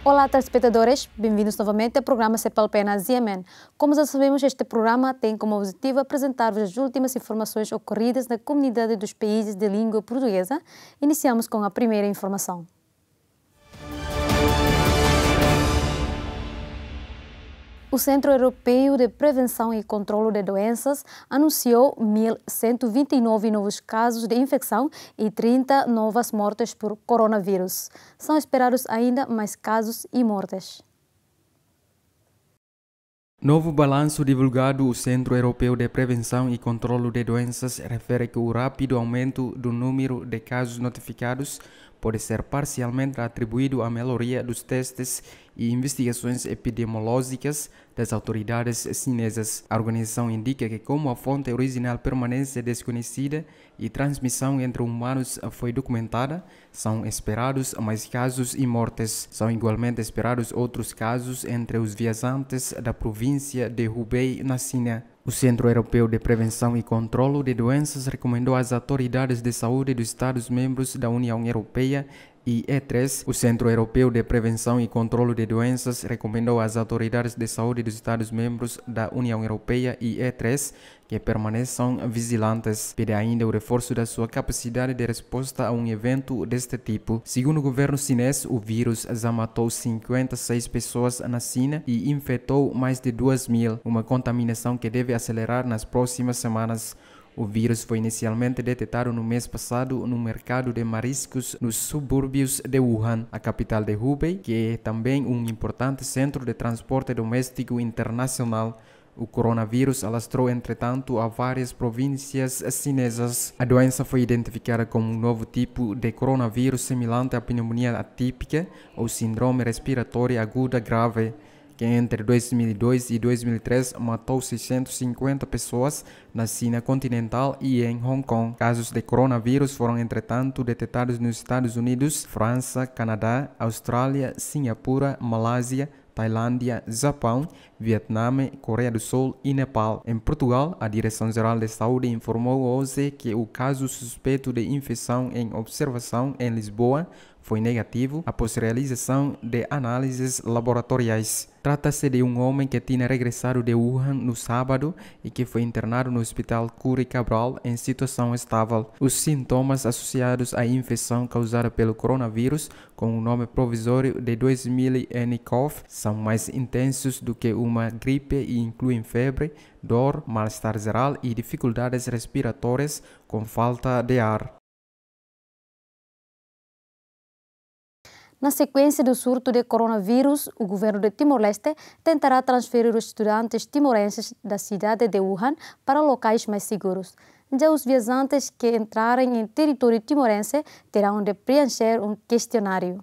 Olá, telespectadores, bem-vindos novamente ao programa Cepalpena Yemen. Como já sabemos, este programa tem como objetivo apresentar-vos as últimas informações ocorridas na comunidade dos países de língua portuguesa. Iniciamos com a primeira informação. O Centro Europeu de Prevenção e Controlo de Doenças anunciou 1.129 novos casos de infecção e 30 novas mortes por coronavírus. São esperados ainda mais casos e mortes. Novo balanço divulgado do Centro Europeu de Prevenção e Controlo de Doenças refere que o rápido aumento do número de casos notificados pode ser parcialmente atribuído à melhoria dos testes e investigações epidemiológicas das autoridades chinesas. A organização indica que, como a fonte original permanece desconhecida e transmissão entre humanos foi documentada, são esperados mais casos e mortes. São igualmente esperados outros casos entre os viajantes da província de Hubei, na China. O Centro Europeu de Prevenção e Controlo de Doenças recomendou às autoridades de saúde dos Estados-membros da União Europeia e E3, o Centro Europeu de Prevenção e Controlo de Doenças recomendou às autoridades de saúde dos Estados-membros da União Europeia e E3 que permaneçam vigilantes. Pede ainda o reforço da sua capacidade de resposta a um evento deste tipo. Segundo o governo chinês, o vírus já matou 56 pessoas na China e infectou mais de 2.000, uma contaminação que deve acelerar nas próximas semanas. O vírus foi inicialmente detectado no mês passado no mercado de mariscos nos subúrbios de Wuhan, a capital de Hubei, que é também um importante centro de transporte doméstico internacional. O coronavírus alastrou, entretanto, a várias províncias chinesas. A doença foi identificada como um novo tipo de coronavírus semelhante à pneumonia atípica ou síndrome respiratória aguda grave, que entre 2002 e 2003 matou 650 pessoas na China continental e em Hong Kong. Casos de coronavírus foram, entretanto, detectados nos Estados Unidos, França, Canadá, Austrália, Singapura, Malásia, Tailândia, Japão, Vietnã, Coreia do Sul e Nepal. Em Portugal, a Direção-Geral de Saúde informou hoje que o caso suspeito de infecção em observação em Lisboa foi negativo após realização de análises laboratoriais. Trata-se de um homem que tinha regressado de Wuhan no sábado e que foi internado no Hospital Cury Cabral em situação estável. Os sintomas associados à infecção causada pelo coronavírus, com o nome provisório de 2000 nCoV, são mais intensos do que uma gripe e incluem febre, dor, mal-estar geral e dificuldades respiratórias com falta de ar. Na sequência do surto de coronavírus, o governo de Timor-Leste tentará transferir os estudantes timorenses da cidade de Wuhan para locais mais seguros. Já os viajantes que entrarem em território timorense terão de preencher um questionário.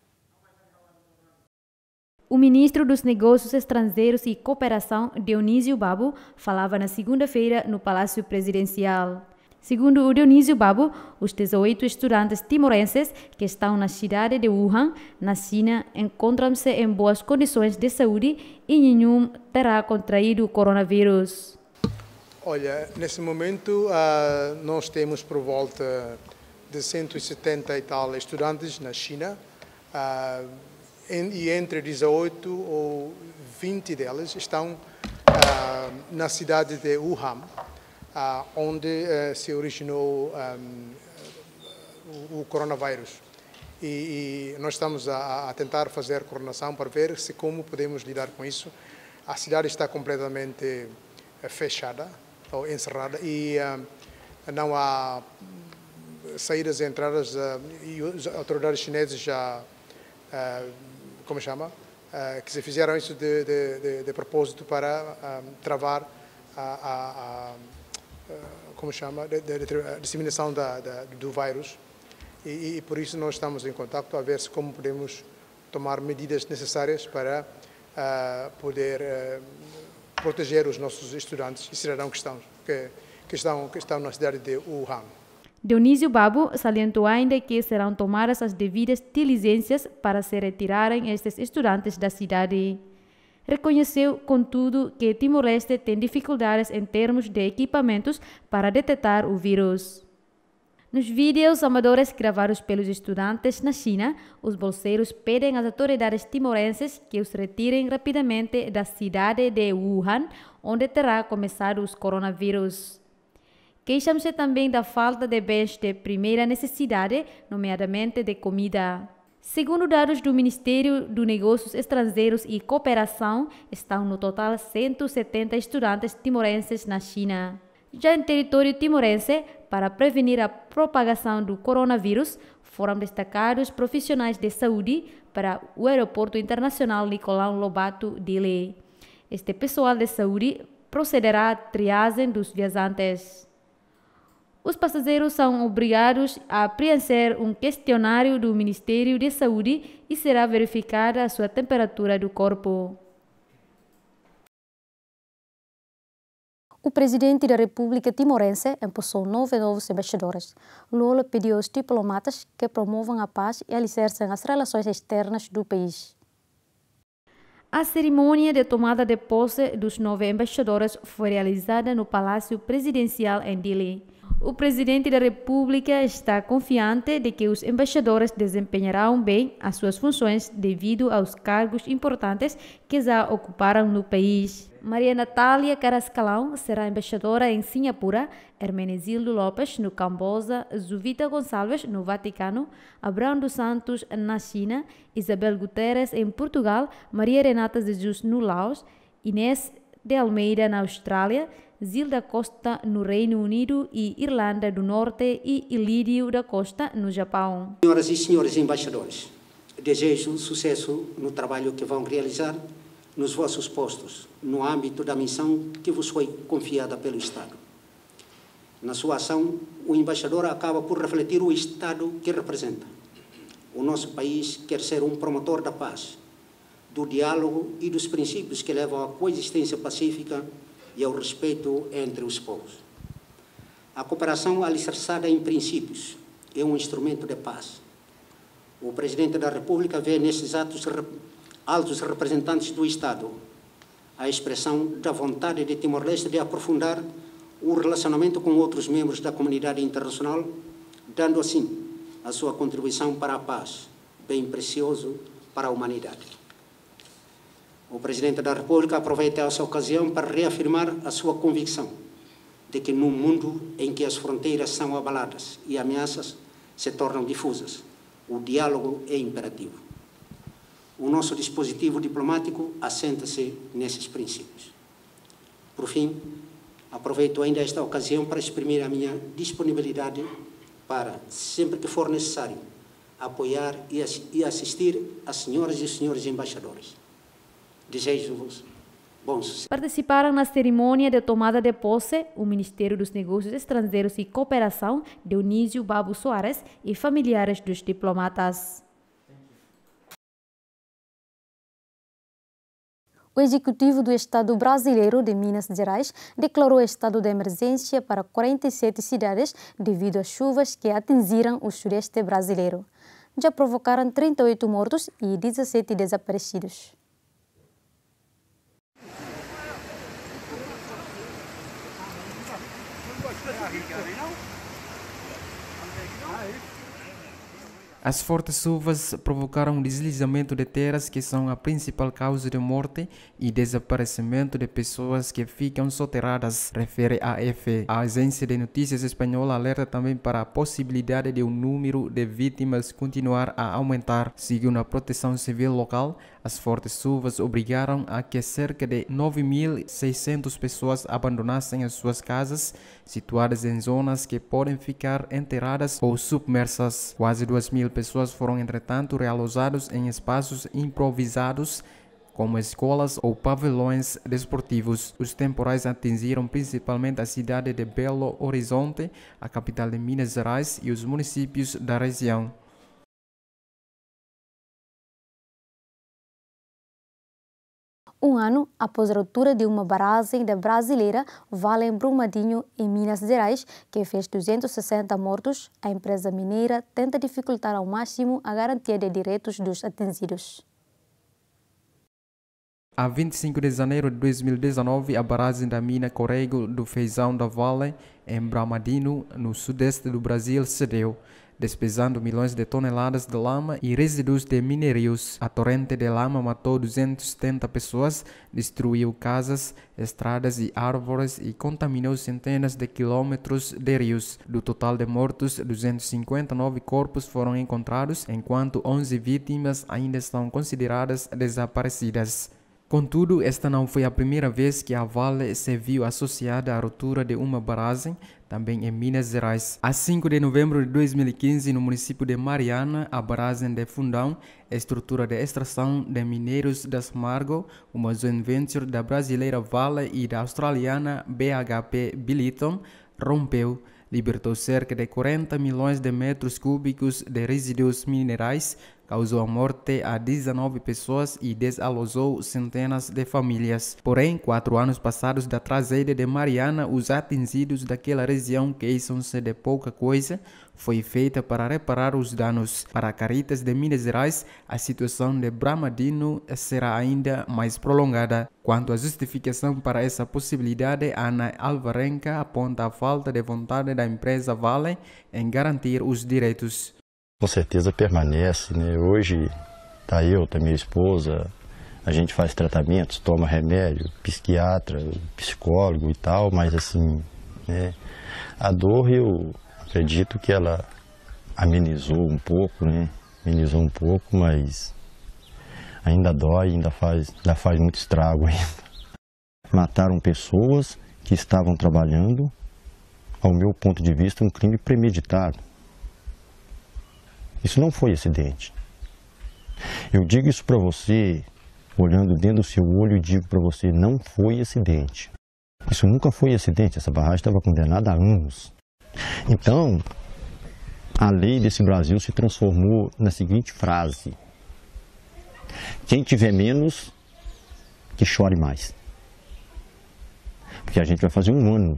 O ministro dos Negócios Estrangeiros e Cooperação, Dionísio Babo, falava na segunda-feira no Palácio Presidencial. Segundo o Dionísio Babo, os 18 estudantes timorenses que estão na cidade de Wuhan, na China, encontram-se em boas condições de saúde e nenhum terá contraído o coronavírus. Olha, nesse momento nós temos por volta de 170 e tal estudantes na China e entre 18 ou 20 deles estão na cidade de Wuhan, onde se originou o coronavírus. E nós estamos a tentar fazer coordenação para ver como podemos lidar com isso. A cidade está completamente fechada ou encerrada e não há saídas e entradas e as autoridades chinesas já, que se fizeram isso de propósito para travar a disseminação do vírus e por isso nós estamos em contato a ver como podemos tomar medidas necessárias para poder proteger os nossos estudantes e cidadãos que estão na cidade de Wuhan. Dionísio Babo salientou ainda que serão tomadas as devidas diligências para se retirarem estes estudantes da cidade. Reconheceu, contudo, que Timor-Leste tem dificuldades em termos de equipamentos para detectar o vírus. Nos vídeos amadores gravados pelos estudantes na China, os bolseiros pedem às autoridades timorenses que os retirem rapidamente da cidade de Wuhan, onde terá começado os coronavírus. Queixam-se também da falta de bens de primeira necessidade, nomeadamente de comida. Segundo dados do Ministério dos Negócios Estrangeiros e Cooperação, estão no total 170 estudantes timorenses na China. Já em território timorense, para prevenir a propagação do coronavírus, foram destacados profissionais de saúde para o Aeroporto Internacional Nicolau Lobato Dili. Este pessoal de saúde procederá à triagem dos viajantes. Os passageiros são obrigados a preencher um questionário do Ministério de Saúde e será verificada a sua temperatura do corpo. O presidente da República Timorense empossou 9 novos embaixadores. Lula pediu aos diplomatas que promovam a paz e alicercem as relações externas do país. A cerimônia de tomada de posse dos 9 embaixadores foi realizada no Palácio Presidencial em Dili. O presidente da República está confiante de que os embaixadores desempenharão bem as suas funções devido aos cargos importantes que já ocuparam no país. Maria Natália Carrascalão será embaixadora em Singapura, Hermenegildo Lopes no Camboja, Zuvita Gonçalves no Vaticano, Abrão dos Santos na China, Isabel Guterres em Portugal, Maria Renata Jesus no Laos, Inês de Almeida na Austrália, Zilda Costa no Reino Unido e Irlanda do Norte e Ilídio da Costa no Japão. Senhoras e senhores embaixadores, desejo sucesso no trabalho que vão realizar nos vossos postos, no âmbito da missão que vos foi confiada pelo Estado. Na sua ação, o embaixador acaba por refletir o Estado que representa. O nosso país quer ser um promotor da paz, do diálogo e dos princípios que levam à coexistência pacífica e ao respeito entre os povos. A cooperação alicerçada em princípios é um instrumento de paz. O Presidente da República vê nesses altos representantes do Estado a expressão da vontade de Timor-Leste de aprofundar o relacionamento com outros membros da comunidade internacional, dando assim a sua contribuição para a paz, bem precioso para a humanidade. O Presidente da República aproveita essa ocasião para reafirmar a sua convicção de que num mundo em que as fronteiras são abaladas e ameaças se tornam difusas, o diálogo é imperativo. O nosso dispositivo diplomático assenta-se nesses princípios. Por fim, aproveito ainda esta ocasião para exprimir a minha disponibilidade para, sempre que for necessário, apoiar e assistir as senhoras e os senhores embaixadores. Desejo-vos bom sucesso. Participaram na cerimônia de tomada de posse o Ministério dos Negócios Estrangeiros e Cooperação, Dionísio Babu Soares, e familiares dos diplomatas. O Executivo do Estado brasileiro de Minas Gerais declarou estado de emergência para 47 cidades devido às chuvas que atingiram o sudeste brasileiro. Já provocaram 38 mortos e 17 desaparecidos. As fortes chuvas provocaram um deslizamento de terras que são a principal causa de morte e desaparecimento de pessoas que ficam soterradas, refere a AFP. A agência de notícias espanhola alerta também para a possibilidade de um número de vítimas continuar a aumentar. Segundo a Proteção Civil local, as fortes chuvas obrigaram a que cerca de 9.600 pessoas abandonassem as suas casas, situadas em zonas que podem ficar enterradas ou submersas. Quase 2.000 pessoas foram, entretanto, realojadas em espaços improvisados, como escolas ou pavilhões desportivos. Os temporais atingiram principalmente a cidade de Belo Horizonte, a capital de Minas Gerais, e os municípios da região. Um ano após a ruptura de uma barragem da Brasileira Vale em Brumadinho, em Minas Gerais, que fez 260 mortos, a empresa mineira tenta dificultar ao máximo a garantia de direitos dos atingidos. A 25 de janeiro de 2019, a barragem da mina Corrego do Feijão da Vale, em Brumadinho, no sudeste do Brasil, cedeu, despejando milhões de toneladas de lama e resíduos de minérios. A torrente de lama matou 270 pessoas, destruiu casas, estradas e árvores e contaminou centenas de quilômetros de rios. Do total de mortos, 259 corpos foram encontrados, enquanto 11 vítimas ainda estão consideradas desaparecidas. Contudo, esta não foi a primeira vez que a Vale se viu associada à ruptura de uma barragem, também em Minas Gerais. A 5 de novembro de 2015, no município de Mariana, a barragem de Fundão, estrutura de extração de minérios da Samargo, uma joint venture da brasileira Vale e da australiana BHP Billiton, rompeu. Libertou cerca de 40 milhões de metros cúbicos de resíduos minerais, causou a morte a 19 pessoas e desalojou centenas de famílias. Porém, 4 anos passados da tragédia de Mariana, os atingidos daquela região queixam-se de pouca coisa foi feita para reparar os danos. Para a Caritas de Minas Gerais, a situação de Brumadinho será ainda mais prolongada. Quanto à justificação para essa possibilidade, Ana Alvarenga aponta a falta de vontade da empresa Vale em garantir os direitos. Com certeza permanece, né? Hoje tá eu, tá minha esposa, a gente faz tratamentos, toma remédio, psiquiatra, psicólogo e tal, mas assim, né? A dor eu acredito que ela amenizou um pouco, né? Amenizou um pouco, mas ainda dói, ainda faz muito estrago ainda. Mataram pessoas que estavam trabalhando, ao meu ponto de vista, um crime premeditado. Isso não foi acidente. Eu digo isso para você, olhando dentro do seu olho, e digo para você, não foi acidente. Isso nunca foi acidente, essa barragem estava condenada há anos. Então, a lei desse Brasil se transformou na seguinte frase: quem tiver menos, que chore mais. Porque a gente vai fazer um ano,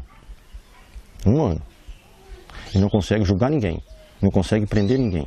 e não consegue julgar ninguém, não consegue prender ninguém.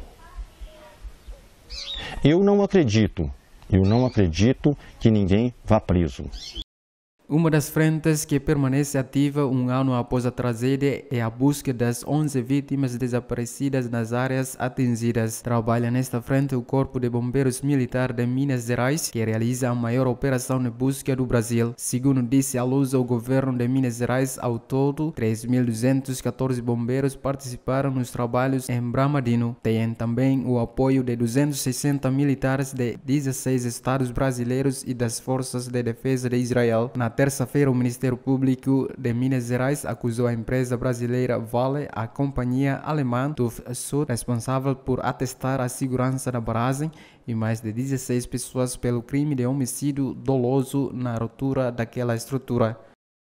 Eu não acredito que ninguém vá preso. Uma das frentes que permanece ativa um ano após a tragédia é a busca das 11 vítimas desaparecidas nas áreas atingidas. Trabalha nesta frente o Corpo de Bombeiros Militar de Minas Gerais, que realiza a maior operação de busca do Brasil. Segundo disse à luz o governo de Minas Gerais, ao todo, 3.214 bombeiros participaram nos trabalhos em Brumadinho. Tem também o apoio de 260 militares de 16 estados brasileiros e das Forças de Defesa de Israel. Na terça-feira, o Ministério Público de Minas Gerais acusou a empresa brasileira Vale, a companhia alemã TÜV Süd, responsável por atestar a segurança da barragem, e mais de 16 pessoas pelo crime de homicídio doloso na ruptura daquela estrutura.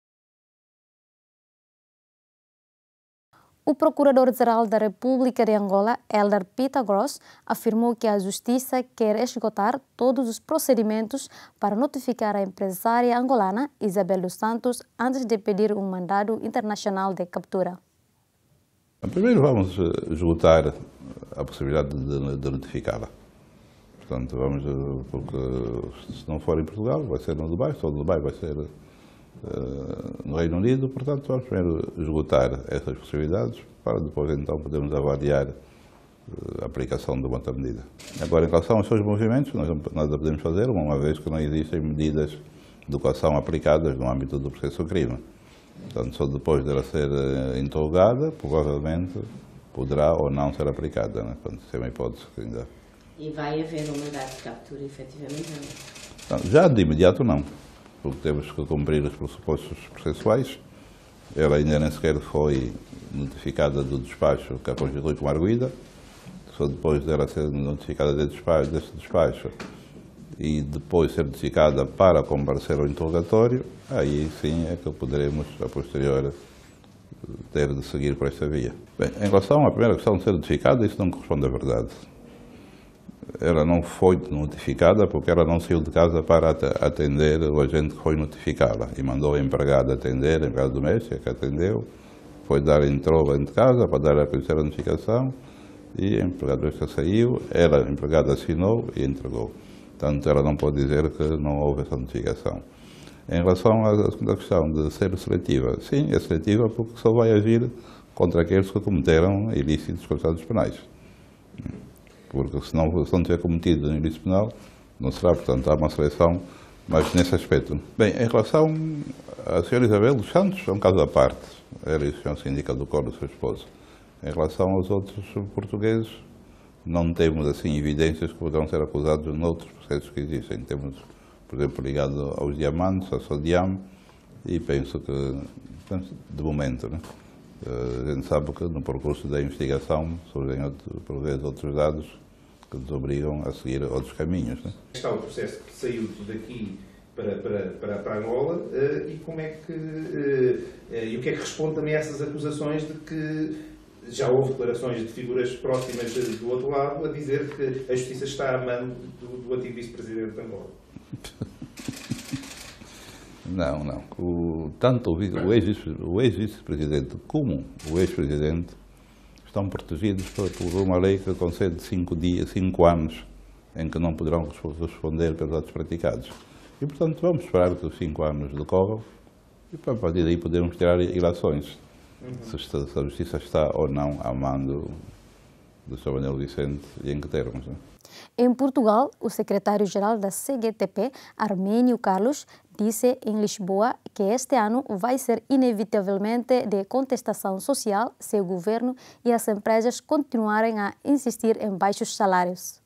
O Procurador-Geral da República de Angola, Helder Pita-Gross, afirmou que a Justiça quer esgotar todos os procedimentos para notificar a empresária angolana Isabel dos Santos antes de pedir um mandado internacional de captura. Primeiro vamos esgotar a possibilidade de notificá-la. Portanto, porque se não for em Portugal, vai ser no Dubai, só no Dubai vai ser no Reino Unido, portanto vamos primeiro esgotar essas possibilidades para depois então podermos avaliar a aplicação de uma medida. Agora, em relação aos seus movimentos, nós a podemos fazer, uma vez que não existem medidas de coação aplicadas no âmbito do processo do crime. Portanto, só depois dela ser interrogada, provavelmente poderá ou não ser aplicada, né? Portanto, isso é uma hipótese que ainda... E vai haver um mandado de captura, efetivamente, não? Já de imediato não, porque temos que cumprir os pressupostos processuais. Ela ainda nem sequer foi notificada do despacho que a constitui como arguida. Só depois dela ser notificada desse despacho e depois ser notificada para comparecer ao interrogatório, aí sim é que poderemos, a posterior, ter de seguir por esta via. Bem, em relação à primeira questão de ser notificada, isso não corresponde à verdade. Ela não foi notificada porque ela não saiu de casa para atender o agente que foi notificá-la e mandou a empregada atender, a empregada doméstica que atendeu, entrou dentro de casa para dar a conhecer a notificação e a empregada doméstica saiu, a empregada assinou e entregou. Portanto, ela não pode dizer que não houve essa notificação. Em relação à segunda questão de ser seletiva, sim, é seletiva porque só vai agir contra aqueles que cometeram ilícitos processuais penais. Porque se não tiver cometido um ilícito penal, não será, portanto, há uma seleção, mas nesse aspecto. Bem, em relação à senhora Isabel dos Santos, é um caso à parte. Ela e o senhor sindicato do coro do seu esposo. Em relação aos outros portugueses, não temos, assim, evidências que poderão ser acusados noutros processos que existem. Temos, por exemplo, ligado aos diamantes, ao Sodiam, e penso que, de momento, né? A gente sabe que no percurso da investigação surgem, por vezes, outros dados que nos obrigam a seguir outros caminhos. Né? Está o processo que saiu daqui para Angola e como é que e o que é que responde também a essas acusações de que já houve declarações de figuras próximas do outro lado a dizer que a justiça está à mão do antigo vice-presidente de Angola? Não. Tanto o ex-vice-presidente como o ex-presidente estão protegidos por uma lei que concede 5 anos em que não poderão responder pelos atos praticados. E, portanto, vamos esperar que os 5 anos decorram e, a partir daí, podemos tirar ilações. Se a justiça está ou não à mão do Sr. Manuel Vicente e em que termos. Né? Em Portugal, o secretário-geral da CGTP, Arménio Carlos, disse em Lisboa que este ano vai ser inevitavelmente de contestação social se o governo e as empresas continuarem a insistir em baixos salários.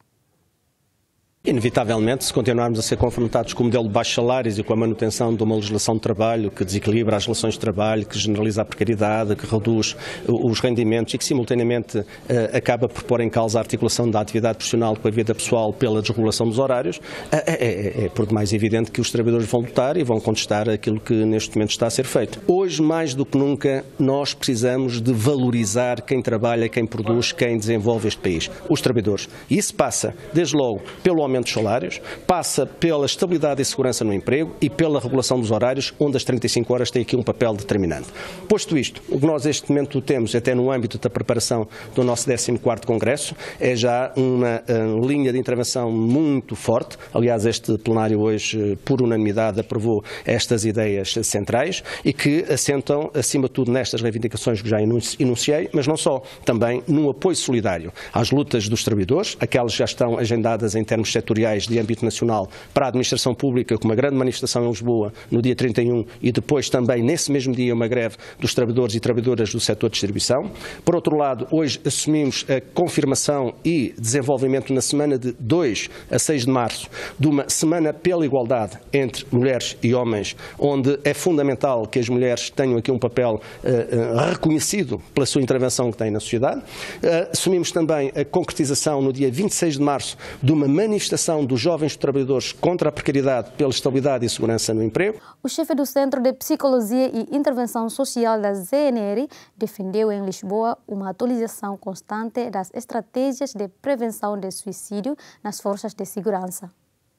Inevitavelmente, se continuarmos a ser confrontados com o modelo de baixos salários e com a manutenção de uma legislação de trabalho que desequilibra as relações de trabalho, que generaliza a precariedade, que reduz os rendimentos e que simultaneamente acaba por pôr em causa a articulação da atividade profissional com a vida pessoal pela desregulação dos horários, é por demais evidente que os trabalhadores vão lutar e vão contestar aquilo que neste momento está a ser feito. Hoje, mais do que nunca, nós precisamos de valorizar quem trabalha, quem produz, quem desenvolve este país, os trabalhadores. E isso passa, desde logo, pelo aumento dos salários, passa pela estabilidade e segurança no emprego e pela regulação dos horários, onde as 35 horas têm aqui um papel determinante. Posto isto, o que nós neste momento temos, até no âmbito da preparação do nosso 14º Congresso, é já uma linha de intervenção muito forte. Aliás, este plenário hoje, por unanimidade, aprovou estas ideias centrais e que assentam, acima de tudo, nestas reivindicações que já enunciei, mas não só, também num apoio solidário às lutas dos trabalhadores, aquelas que já estão agendadas em termos setoriais de âmbito nacional para a administração pública, com uma grande manifestação em Lisboa no dia 31 e depois também nesse mesmo dia uma greve dos trabalhadores e trabalhadoras do setor de distribuição. Por outro lado, hoje assumimos a confirmação e desenvolvimento na semana de 2 a 6 de março de uma semana pela igualdade entre mulheres e homens, onde é fundamental que as mulheres tenham aqui um papel reconhecido pela sua intervenção que têm na sociedade. Assumimos também a concretização no dia 26 de março de uma manifestação dos jovens trabalhadores contra a precariedade pela estabilidade e segurança no emprego. O chefe do Centro de Psicologia e Intervenção Social da ZNR defendeu em Lisboa uma atualização constante das estratégias de prevenção de suicídio nas forças de segurança.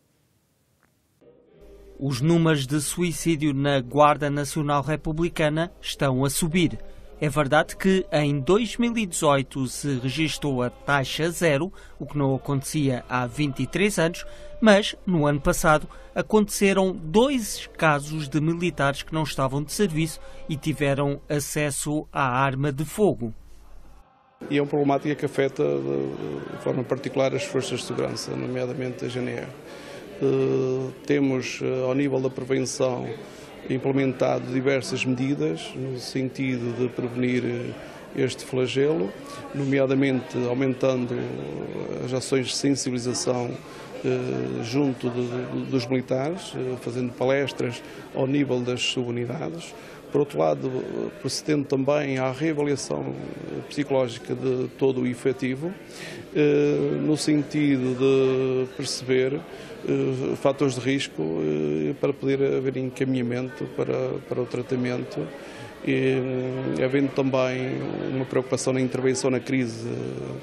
Os números de suicídio na Guarda Nacional Republicana estão a subir. É verdade que em 2018 se registrou a taxa zero, o que não acontecia há 23 anos, mas no ano passado aconteceram 2 casos de militares que não estavam de serviço e tiveram acesso à arma de fogo. E é uma problemática que afeta de forma particular as forças de segurança, nomeadamente a GNR. Temos, ao nível da prevenção, implementado diversas medidas no sentido de prevenir este flagelo, nomeadamente aumentando as ações de sensibilização junto dos militares, fazendo palestras ao nível das subunidades. Por outro lado, procedendo também à reavaliação psicológica de todo o efetivo, no sentido de perceber fatores de risco para poder haver encaminhamento para o tratamento, e havendo também uma preocupação na intervenção na crise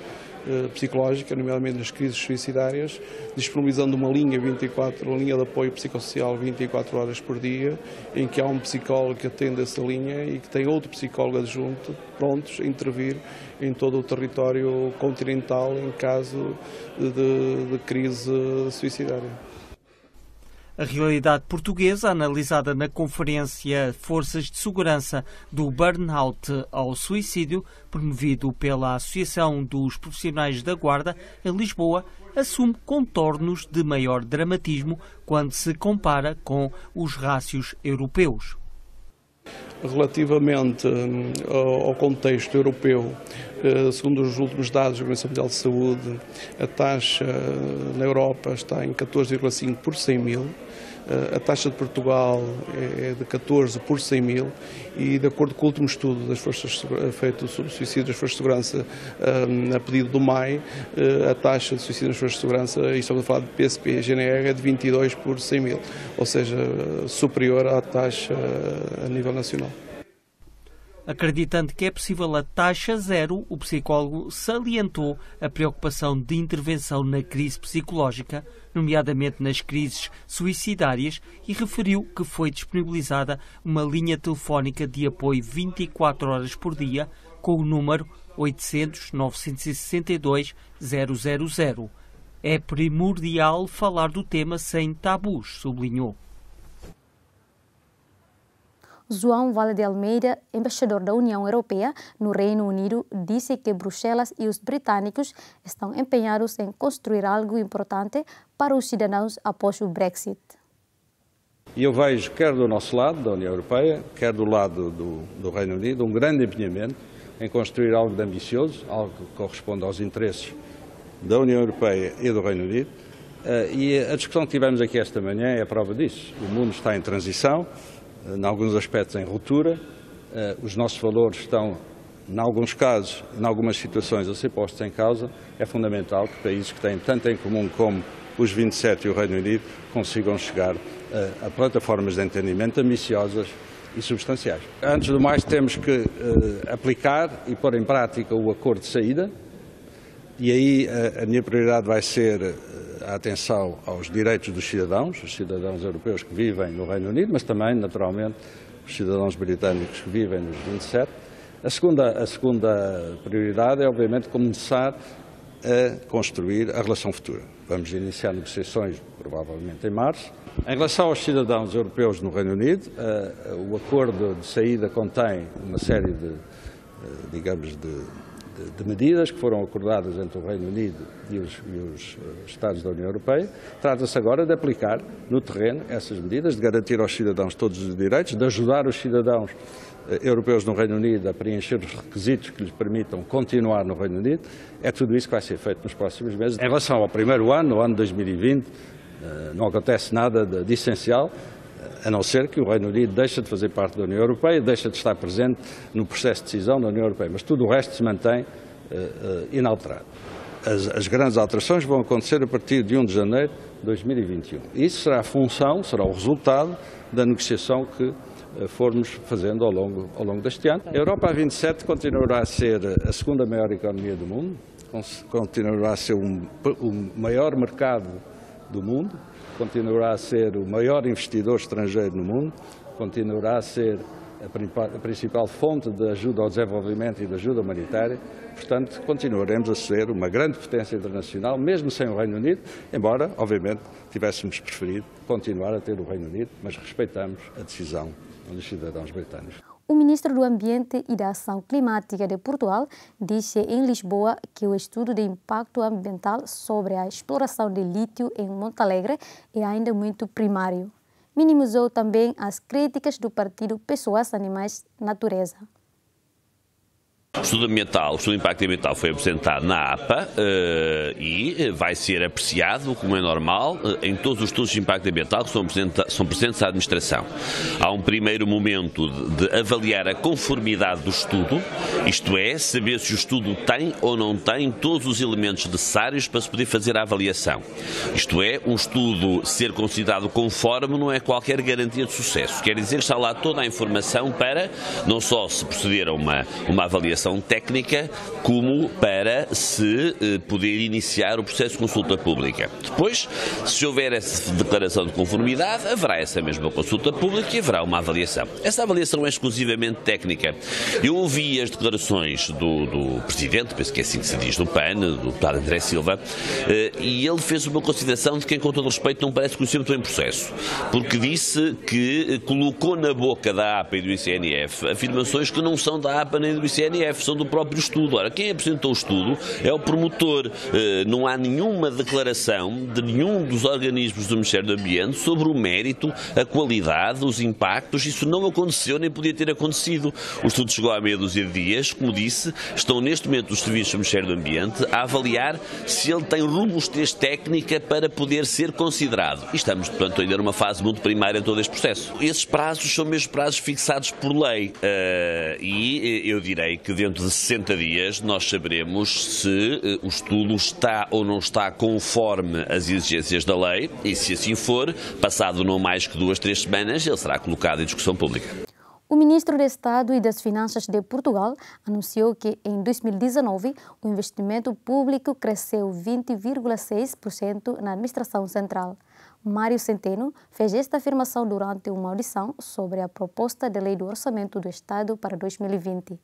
psicológica, nomeadamente nas crises suicidárias, disponibilizando uma linha de apoio psicossocial 24 horas por dia, em que há um psicólogo que atende essa linha e que tem outro psicólogo adjunto prontos a intervir em todo o território continental em caso de crise suicidária. A realidade portuguesa, analisada na conferência Forças de Segurança do Burnout ao Suicídio, promovido pela Associação dos Profissionais da Guarda, em Lisboa, assume contornos de maior dramatismo quando se compara com os rácios europeus. Relativamente ao contexto europeu, segundo os últimos dados da Organização Mundial de Saúde, a taxa na Europa está em 14,5 por 100 mil. A taxa de Portugal é de 14 por 100 mil e, de acordo com o último estudo das forças feito sobre o suicídio das forças de segurança a pedido do MAI, a taxa de suicídio das forças de segurança, e estamos a falar de PSP e GNR, é de 22 por 100 mil, ou seja, superior à taxa a nível nacional. Acreditando que é possível a taxa zero, o psicólogo salientou a preocupação de intervenção na crise psicológica, nomeadamente nas crises suicidárias, e referiu que foi disponibilizada uma linha telefónica de apoio 24 horas por dia com o número 800 962 000. É primordial falar do tema sem tabus, sublinhou. João Vale de Almeida, embaixador da União Europeia no Reino Unido, disse que Bruxelas e os britânicos estão empenhados em construir algo importante para os cidadãos após o Brexit. E eu vejo, quer do nosso lado, da União Europeia, quer do lado do Reino Unido, um grande empenhamento em construir algo de ambicioso, algo que corresponde aos interesses da União Europeia e do Reino Unido. E a discussão que tivemos aqui esta manhã é a prova disso. O mundo está em transição, em alguns aspectos em ruptura, os nossos valores estão, em alguns casos, em algumas situações, a ser postos em causa. É fundamental que países que têm tanto em comum como os 27 e o Reino Unido consigam chegar a plataformas de entendimento ambiciosas e substanciais. Antes do mais, temos que aplicar e pôr em prática o acordo de saída, e aí a minha prioridade vai ser a atenção aos direitos dos cidadãos, os cidadãos europeus que vivem no Reino Unido, mas também, naturalmente, os cidadãos britânicos que vivem nos 27. A segunda prioridade é, obviamente, começar a construir a relação futura. Vamos iniciar negociações, provavelmente em março. Em relação aos cidadãos europeus no Reino Unido, o acordo de saída contém uma série de medidas que foram acordadas entre o Reino Unido e os Estados da União Europeia. Trata-se agora de aplicar no terreno essas medidas, de garantir aos cidadãos todos os direitos, de ajudar os cidadãos europeus no Reino Unido a preencher os requisitos que lhes permitam continuar no Reino Unido. É tudo isso que vai ser feito nos próximos meses. Em relação ao primeiro ano, no ano 2020, não acontece nada de essencial, a não ser que o Reino Unido deixe de fazer parte da União Europeia, deixe de estar presente no processo de decisão da União Europeia, mas tudo o resto se mantém inalterado. As grandes alterações vão acontecer a partir de 1 de janeiro de 2021. Isso será a função, será o resultado da negociação que formos fazendo ao longo deste ano. A Europa a 27 continuará a ser a segunda maior economia do mundo, continuará a ser o maior mercado do mundo, continuará a ser o maior investidor estrangeiro no mundo, continuará a ser a principal fonte de ajuda ao desenvolvimento e de ajuda humanitária. Portanto, continuaremos a ser uma grande potência internacional, mesmo sem o Reino Unido, embora, obviamente, tivéssemos preferido continuar a ter o Reino Unido, mas respeitamos a decisão dos cidadãos britânicos. O ministro do Ambiente e da Ação Climática de Portugal disse em Lisboa que o estudo de impacto ambiental sobre a exploração de lítio em Montalegre é ainda muito primário. Minimizou também as críticas do partido Pessoas, Animais, Natureza. O estudo ambiental, o estudo de impacto ambiental foi apresentado na APA e vai ser apreciado, como é normal, em todos os estudos de impacto ambiental que são presentes à administração. Há um primeiro momento de avaliar a conformidade do estudo, isto é, saber se o estudo tem ou não tem todos os elementos necessários para se poder fazer a avaliação. Isto é, um estudo ser considerado conforme não é qualquer garantia de sucesso. Quer dizer que está lá toda a informação para não só se proceder a uma avaliação avaliação técnica como para se poder iniciar o processo de consulta pública. Depois, se houver essa declaração de conformidade, haverá essa mesma consulta pública e haverá uma avaliação. Essa avaliação é exclusivamente técnica. Eu ouvi as declarações do Presidente, penso que é assim que se diz, do PAN, do deputado André Silva, e ele fez uma consideração de quem, com todo respeito, não parece conhecer muito bem o processo, porque disse que colocou na boca da APA e do ICNF afirmações que não são da APA nem do ICNF, são do próprio estudo. Ora, quem apresentou o estudo é o promotor. Não há nenhuma declaração de nenhum dos organismos do Ministério do Ambiente sobre o mérito, a qualidade, os impactos. Isso não aconteceu nem podia ter acontecido. O estudo chegou há meia dúzia de dias, como disse, estão neste momento os serviços do Ministério do Ambiente a avaliar se ele tem robustez técnica para poder ser considerado. E estamos, portanto, ainda numa fase muito primária em todo este processo. Esses prazos são mesmo prazos fixados por lei e eu direi que dentro de 60 dias nós saberemos se o estudo está ou não está conforme as exigências da lei e, se assim for, passado não mais que 2, 3 semanas, ele será colocado em discussão pública. O ministro de Estado e das Finanças de Portugal anunciou que em 2019 o investimento público cresceu 20,6% na administração central. Mário Centeno fez esta afirmação durante uma audição sobre a proposta de lei do Orçamento do Estado para 2020.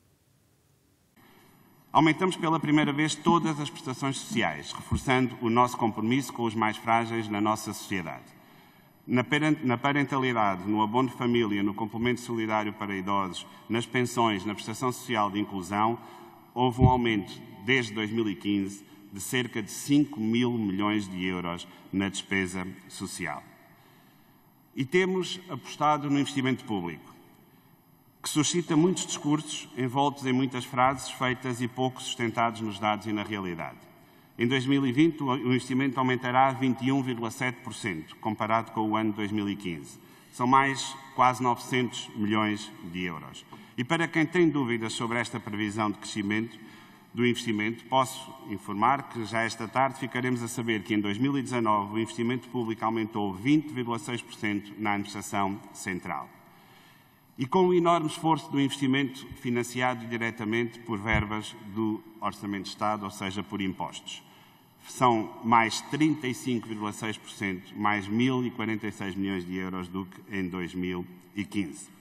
Aumentamos pela primeira vez todas as prestações sociais, reforçando o nosso compromisso com os mais frágeis na nossa sociedade. Na parentalidade, no abono de família, no complemento solidário para idosos, nas pensões, na prestação social de inclusão, houve um aumento desde 2015 de cerca de 5 mil milhões de euros na despesa social. E temos apostado no investimento público, que suscita muitos discursos envoltos em muitas frases feitas e pouco sustentados nos dados e na realidade. Em 2020, o investimento aumentará 21,7%, comparado com o ano de 2015. São mais quase 900 milhões de euros. E para quem tem dúvidas sobre esta previsão de crescimento do investimento, posso informar que já esta tarde ficaremos a saber que em 2019 o investimento público aumentou 20,6% na administração central. E com o enorme esforço do investimento financiado diretamente por verbas do Orçamento de Estado, ou seja, por impostos. São mais 35,6%, mais 1.046 milhões de euros do que em 2015.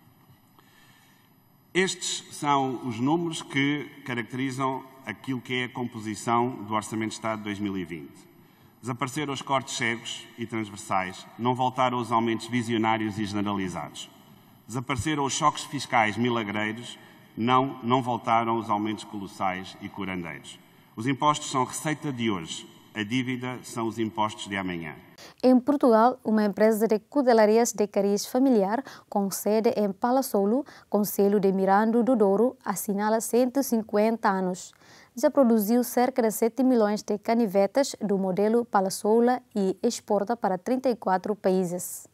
Estes são os números que caracterizam aquilo que é a composição do Orçamento de Estado de 2020. Desapareceram os cortes cegos e transversais, não voltaram os aumentos visionários e generalizados. Desapareceram os choques fiscais milagreiros, não voltaram os aumentos colossais e curandeiros. Os impostos são receita de hoje, a dívida são os impostos de amanhã. Em Portugal, uma empresa de cudelarias de cariz familiar com sede em Palassolo, Concelho de Miranda do Douro, assinala 150 anos. Já produziu cerca de 7 milhões de canivetes do modelo Palassola e exporta para 34 países.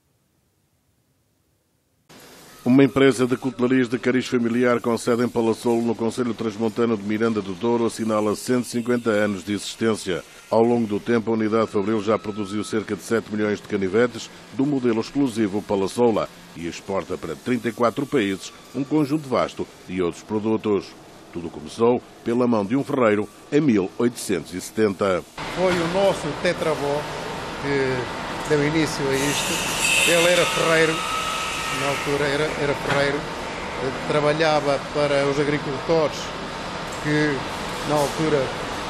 Uma empresa de cutelarias de cariz familiar com sede em Palassolo, no Concelho Transmontano de Miranda do Douro, assinala 150 anos de existência. Ao longo do tempo, a unidade fabril já produziu cerca de 7 milhões de canivetes do modelo exclusivo Palassola e exporta para 34 países um conjunto vasto de outros produtos. Tudo começou pela mão de um ferreiro em 1870. Foi o nosso tetravó que deu início a isto. Ele era ferreiro. Na altura era ferreiro, trabalhava para os agricultores que na altura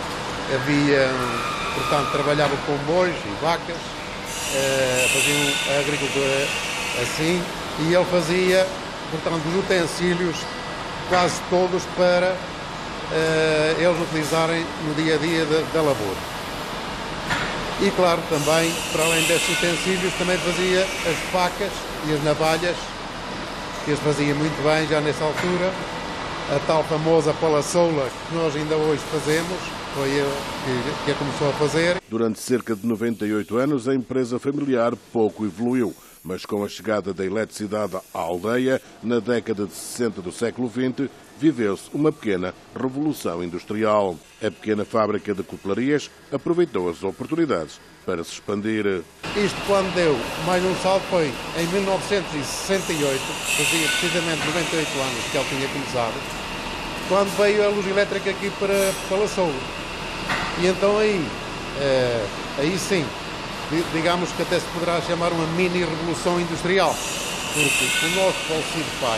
trabalhavam com bois e vacas, faziam a agricultura assim, e ele fazia, portanto, os utensílios quase todos para eles utilizarem no dia a dia da lavoura. E claro, também, para além destes utensílios, também fazia as facas e as navalhas, que as fazia muito bem já nessa altura. A tal famosa Palassola que nós ainda hoje fazemos, foi ele que a começou a fazer. Durante cerca de 98 anos, a empresa familiar pouco evoluiu, mas com a chegada da eletricidade à aldeia, na década de 60 do século XX, viveu-se uma pequena revolução industrial. A pequena fábrica de cutelarias aproveitou as oportunidades para se expandir. Isto, quando deu mais um salto, foi em 1968, fazia precisamente 98 anos que ele tinha começado, quando veio a luz elétrica aqui para Palassolo. E então aí sim, digamos que até se poderá chamar uma mini-revolução industrial, porque o nosso falecido pai,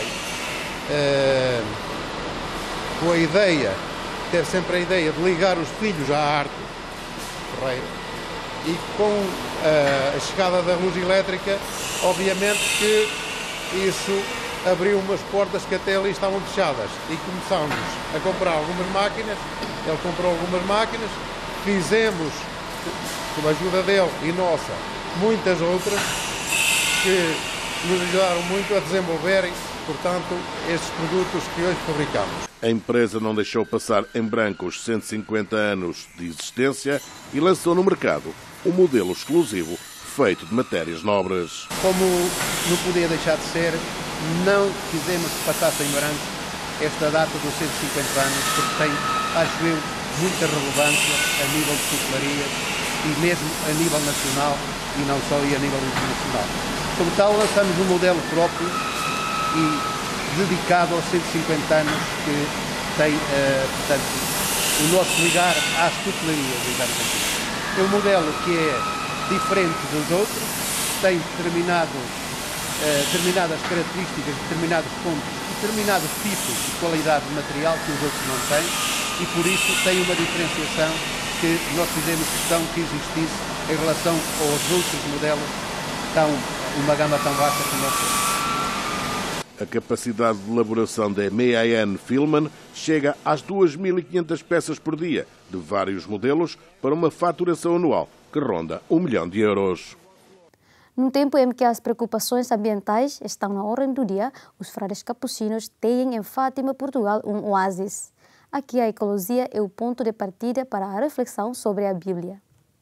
com a ideia, teve sempre a ideia de ligar os filhos à arte, correio, e com a chegada da luz elétrica, obviamente que isso abriu umas portas que até ali estavam fechadas, e começámos a comprar algumas máquinas. Ele comprou algumas máquinas, fizemos, com a ajuda dele e nossa, muitas outras que nos ajudaram muito a desenvolverem, portanto, estes produtos que hoje fabricamos. A empresa não deixou passar em branco os 150 anos de existência e lançou no mercado um modelo exclusivo feito de matérias nobres. Como não podia deixar de ser, não quisemos que passasse em branco esta data dos 150 anos, porque tem, acho eu, muita relevância a nível de cutelaria e mesmo a nível nacional e não só a nível internacional. Como tal, lançamos um modelo próprio e dedicado aos 150 anos que tem, portanto, o nosso ligar às cutelarias, digamos assim. É um modelo que é diferente dos outros, tem determinadas características, determinados pontos, determinados tipos de qualidade de material que os outros não têm e por isso tem uma diferenciação que nós fizemos questão que existisse em relação aos outros modelos, uma gama tão vasta como nós temos. A capacidade de elaboração da MAN Filman chega às 2.500 peças por dia, de vários modelos, para uma faturação anual que ronda €1 milhão. Num tempo em que as preocupações ambientais estão na ordem do dia, os frades capucinos têm em Fátima, Portugal, um oásis. Aqui a ecologia é o ponto de partida para a reflexão sobre a Bíblia.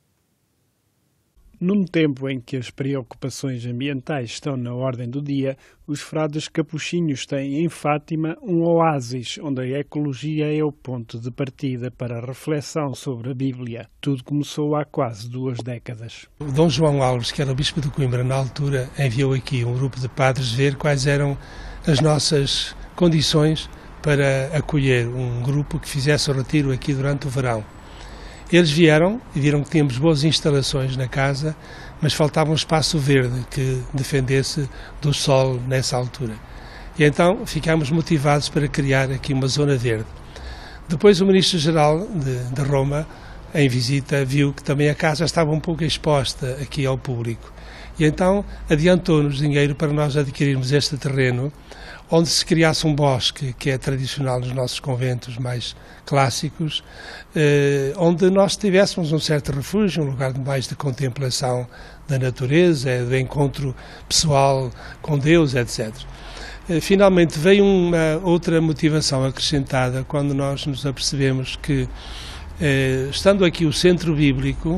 Num tempo em que as preocupações ambientais estão na ordem do dia, os frades capuchinhos têm em Fátima um oásis, onde a ecologia é o ponto de partida para a reflexão sobre a Bíblia. Tudo começou há quase 2 décadas. O Dom João Alves, que era o bispo de Coimbra na altura, enviou aqui um grupo de padres ver quais eram as nossas condições para acolher um grupo que fizesse o retiro aqui durante o verão. Eles vieram e viram que tínhamos boas instalações na casa, mas faltava um espaço verde que defendesse do sol nessa altura. E então ficámos motivados para criar aqui uma zona verde. Depois o Ministro-Geral de Roma, em visita, viu que também a casa estava um pouco exposta aqui ao público. E então adiantou-nos dinheiro para nós adquirirmos este terreno, onde se criasse um bosque, que é tradicional nos nossos conventos mais clássicos, onde nós tivéssemos um certo refúgio, um lugar mais de contemplação da natureza, de encontro pessoal com Deus, etc. Finalmente veio uma outra motivação acrescentada quando nós nos apercebemos que, estando aqui o centro bíblico,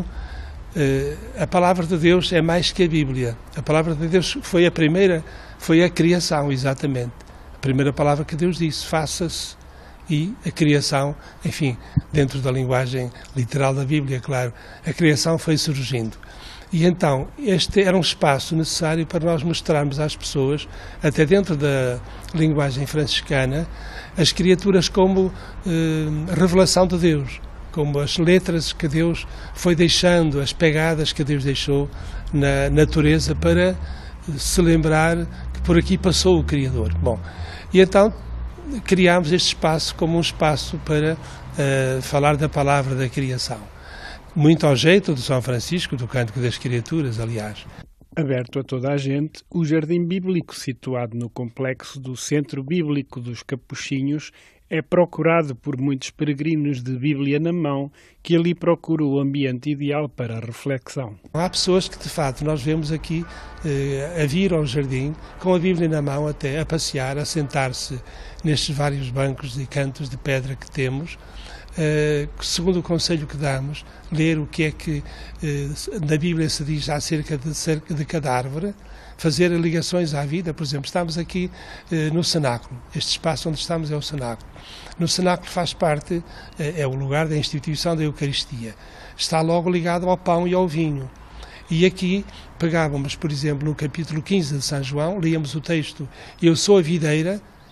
a palavra de Deus é mais que a Bíblia. A palavra de Deus foi a primeira, foi a criação, exatamente. A primeira palavra que Deus disse, faça-se, e a criação, enfim, dentro da linguagem literal da Bíblia, claro, a criação foi surgindo. E então, este era um espaço necessário para nós mostrarmos às pessoas, até dentro da linguagem franciscana, as criaturas como revelação de Deus, como as letras que Deus foi deixando, as pegadas que Deus deixou na natureza para se lembrar que por aqui passou o Criador. Bom, e então criámos este espaço como um espaço para falar da palavra da criação. Muito ao jeito do São Francisco, do Cântico das Criaturas, aliás. Aberto a toda a gente, o Jardim Bíblico, situado no complexo do Centro Bíblico dos Capuchinhos, é procurado por muitos peregrinos de Bíblia na mão que ali procuram o ambiente ideal para a reflexão. Há pessoas que, de fato, nós vemos aqui a vir ao jardim com a Bíblia na mão, até a passear, a sentar-se nestes vários bancos e cantos de pedra que temos, segundo o conselho que damos, ler o que é que na Bíblia se diz acerca de cada árvore, fazer ligações à vida. Por exemplo, estamos aqui no cenáculo, este espaço onde estamos é o cenáculo. No cenáculo faz parte, é o lugar da instituição da Eucaristia, está logo ligado ao pão e ao vinho. E aqui pegávamos, por exemplo, no capítulo 15 de São João, líamos o texto, eu sou a videira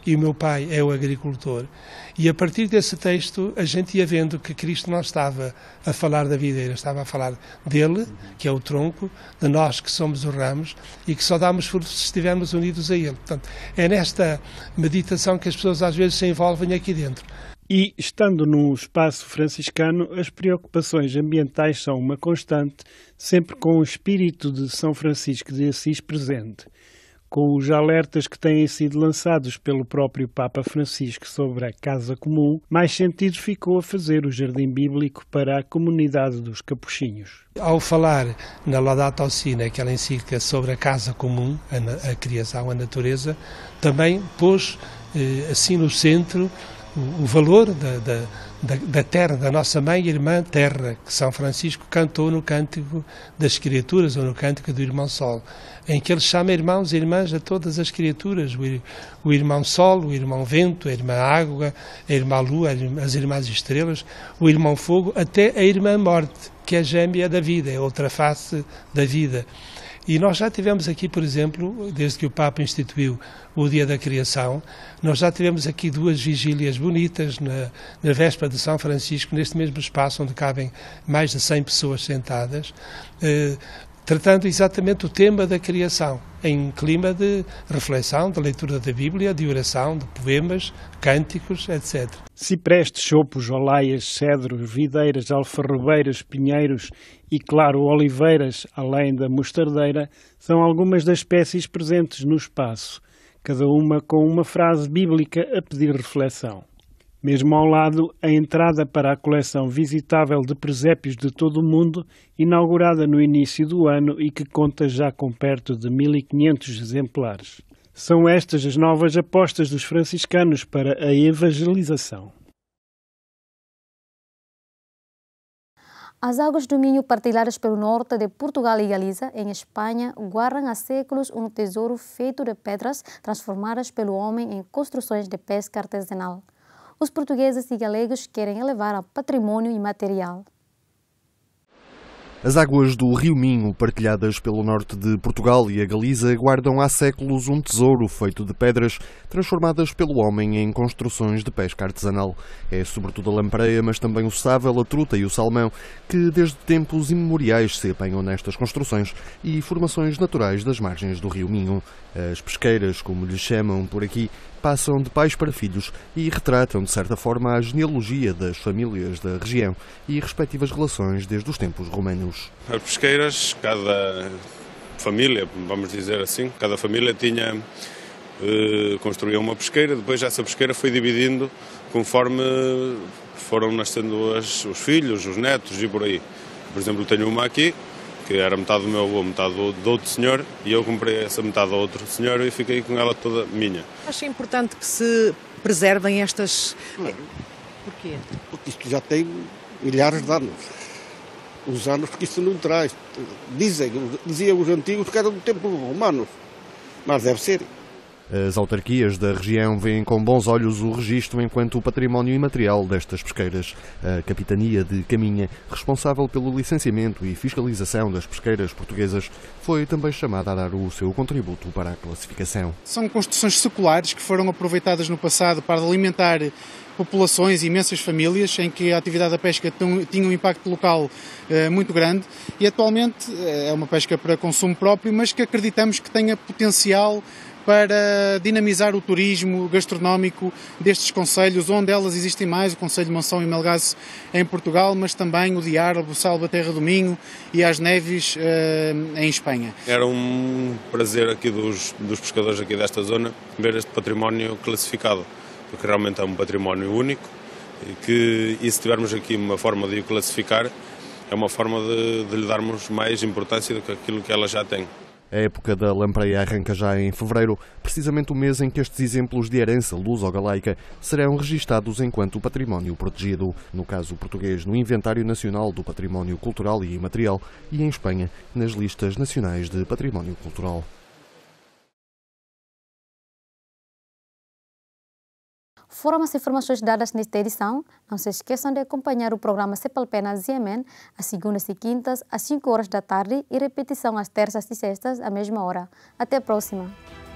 e o meu pai é o agricultor. E a partir desse texto a gente ia vendo que Cristo não estava a falar da videira, estava a falar dele, que é o tronco, de nós que somos os ramos e que só damos frutos se estivermos unidos a ele. Portanto, é nesta meditação que as pessoas às vezes se envolvem aqui dentro. E, estando num espaço franciscano, as preocupações ambientais são uma constante, sempre com o espírito de São Francisco de Assis presente. Com os alertas que têm sido lançados pelo próprio Papa Francisco sobre a casa comum, mais sentido ficou a fazer o jardim bíblico para a comunidade dos capuchinhos. Ao falar na Laudato Si, aquela encíclica sobre a casa comum, a criação, a natureza, também pôs assim no centro o valor da terra, da nossa mãe e irmã terra, que São Francisco cantou no Cântico das Criaturas, ou no Cântico do Irmão Sol, em que ele chama irmãos e irmãs a todas as criaturas, o irmão Sol, o irmão Vento, a irmã Água, a irmã Lua, as irmãs Estrelas, o irmão Fogo, até a irmã Morte, que é a gêmea da vida, é outra face da vida. E nós já tivemos aqui, por exemplo, desde que o Papa instituiu o Dia da Criação, nós já tivemos aqui 2 vigílias bonitas na véspera de São Francisco, neste mesmo espaço onde cabem mais de 100 pessoas sentadas, tratando exatamente o tema da criação, em clima de reflexão, de leitura da Bíblia, de oração, de poemas, cânticos, etc. Ciprestes, chopos, olaias, cedros, videiras, alfarrobeiras, pinheiros e, claro, oliveiras, além da mostardeira, são algumas das espécies presentes no espaço, cada uma com uma frase bíblica a pedir reflexão. Mesmo ao lado, a entrada para a coleção visitável de presépios de todo o mundo, inaugurada no início do ano e que conta já com perto de 1.500 exemplares. São estas as novas apostas dos franciscanos para a evangelização. As águas do Minho, partilhadas pelo norte de Portugal e Galiza, em Espanha, guardam há séculos um tesouro feito de pedras transformadas pelo homem em construções de pesca artesanal. Os portugueses e galegos querem elevar ao património imaterial. As águas do Rio Minho, partilhadas pelo norte de Portugal e a Galiza, guardam há séculos um tesouro feito de pedras transformadas pelo homem em construções de pesca artesanal. É sobretudo a lampreia, mas também o sável, a truta e o salmão, que desde tempos imemoriais se apanham nestas construções e formações naturais das margens do Rio Minho. As pesqueiras, como lhes chamam por aqui, passam de pais para filhos e retratam, de certa forma, a genealogia das famílias da região e respectivas relações desde os tempos romanos. As pesqueiras, cada família, vamos dizer assim, cada família construía uma pesqueira, depois essa pesqueira foi dividindo conforme foram nascendo os filhos, os netos e por aí. Por exemplo, tenho uma aqui, que era metade do meu avô, metade do outro senhor, e eu comprei essa metade ao outro senhor e fiquei com ela toda minha. Acho importante que se preservem estas... Porquê? Porque isto já tem milhares de anos. Os anos que isto não traz. Diziam os antigos que era do tempo romano, mas deve ser. As autarquias da região veem com bons olhos o registro enquanto património imaterial destas pesqueiras. A Capitania de Caminha, responsável pelo licenciamento e fiscalização das pesqueiras portuguesas, foi também chamada a dar o seu contributo para a classificação. São construções seculares que foram aproveitadas no passado para alimentar populações e imensas famílias, em que a atividade da pesca tinha um impacto local muito grande, e atualmente é uma pesca para consumo próprio, mas que acreditamos que tenha potencial para dinamizar o turismo gastronómico destes concelhos, onde elas existem mais, o Concelho de Monção e Melgaço em Portugal, mas também o de Arbo, Salva Terra do Minho e as Neves em Espanha. Era um prazer aqui dos pescadores aqui desta zona ver este património classificado, porque realmente é um património único e se tivermos aqui uma forma de o classificar, é uma forma de lhe darmos mais importância do que aquilo que ela já tem. A época da lampreia arranca já em fevereiro, precisamente o mês em que estes exemplos de herança luso-galaica serão registados enquanto património protegido, no caso português no Inventário Nacional do Património Cultural e Imaterial e em Espanha nas listas nacionais de património cultural. Foram as informações dadas nesta edição. Não se esqueçam de acompanhar o programa Cepalpé na ZMN, às segundas e quintas, às 5 horas da tarde e repetição às terças e sextas, à mesma hora. Até a próxima!